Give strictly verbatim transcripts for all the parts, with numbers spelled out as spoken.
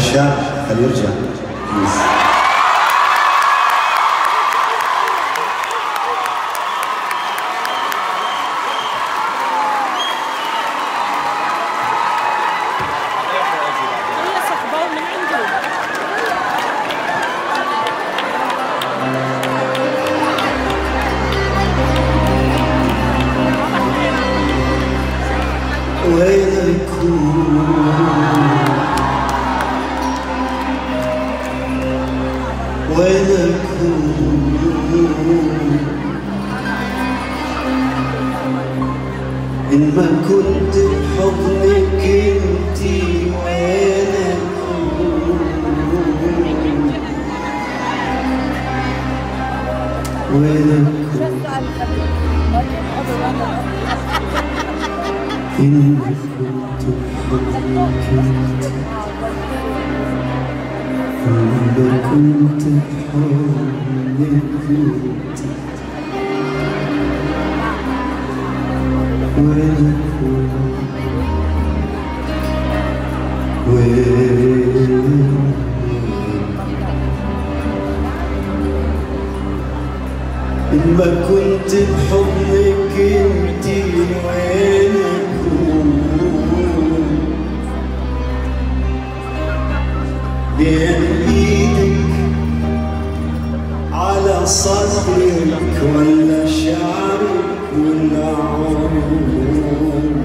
هشام خليه يرجع بليز. وين اكون وين اكون إن ما كنت بحضنك انتي وين اكون وين اكون إن كنت بحضنك انت إن كنت بحضنك انت وين أكون وين إن ما كنت بحضنك انت وين بين ايدك على صدرك ولا شعرك ولا عمرك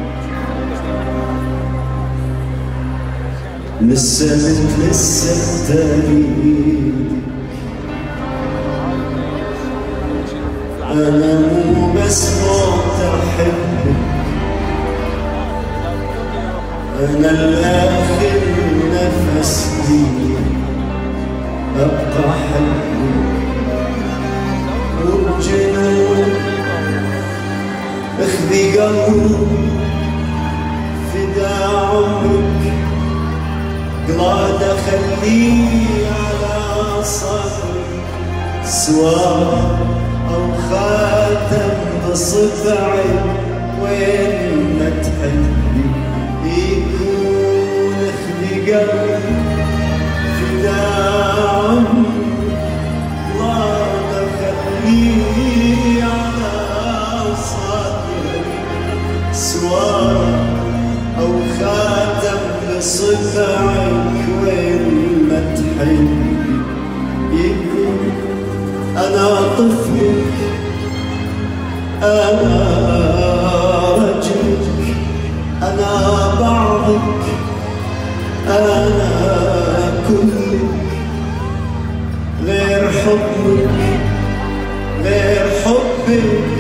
لسه مثل لسه تاريخ انا مو بس موت احبك انا الاخر نفس لي ابقى احبك وبجنون اخذي قلبي فدا عمرك قلاد اخليه على صدرك سواء او خاتم بصبعك وين ما تحبي يكون اخذي قلبي فدا عمرك قلاد اخليه على صدرك سواء او خاتم بصبعك وين ما تحبي يكون انا طفلك انا رجلك انا بعضك انا كلك غير حبك غير حبك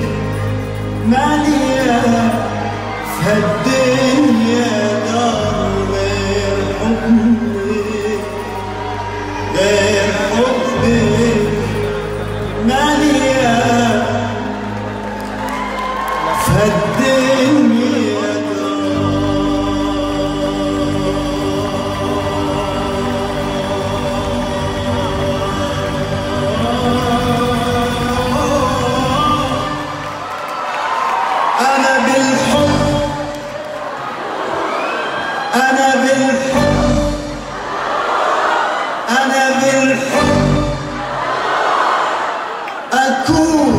مالية في هالدنيا دار غير حبك غير حبك مالية في هالدنيا أنا بالحب أنا بالحب أنا بالحب أكون